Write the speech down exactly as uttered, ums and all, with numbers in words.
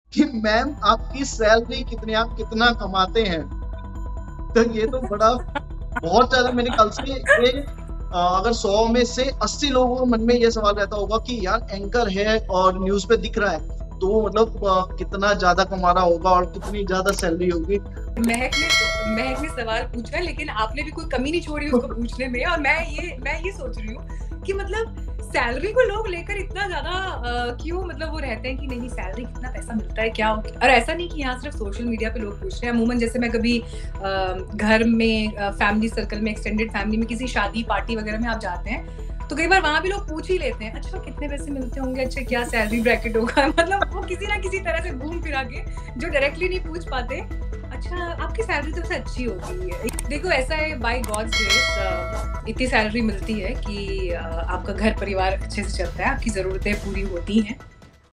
कि मैम आपकी सैलरी कितनी, आप कितना कमाते हैं। तो ये तो बड़ा बहुत ज्यादा मेरे ख्याल से ये अ, अगर सौ में से अस्सी लोगों के मन में ये सवाल रहता होगा कि यार एंकर है और न्यूज पे दिख रहा है, तो मतलब अ, कितना ज्यादा कमा रहा होगा और कितनी ज्यादा सैलरी होगी। महक ने महक ने सवाल पूछा, लेकिन आपने भी कोई कमी नहीं छोड़ी उसको पूछने में। और मैं ये मैं ये सोच रही हूँ कि मतलब सैलरी को लोग लेकर इतना ज्यादा क्यों, मतलब वो रहते हैं कि नहीं सैलरी कितना पैसा मिलता है क्या। और ऐसा नहीं कि यहाँ सिर्फ सोशल मीडिया पे लोग पूछ रहे हैं। अमूमन जैसे मैं कभी घर में फैमिली सर्कल में, एक्सटेंडेड फैमिली में, किसी शादी पार्टी वगैरह में आप जाते हैं तो कई बार वहां भी लोग पूछ ही लेते हैं, अच्छा कितने पैसे मिलते होंगे, अच्छा क्या सैलरी ब्रैकेट होगा। मतलब वो किसी ना किसी तरह से घूम फिरा के, जो डायरेक्टली नहीं पूछ पाते, अच्छा आपकी सैलरी तो अच्छी होगी है। देखो ऐसा है, बाय गॉड्स ग्रेस इतनी सैलरी मिलती है कि आपका घर परिवार अच्छे से चलता है, आपकी ज़रूरतें पूरी होती हैं।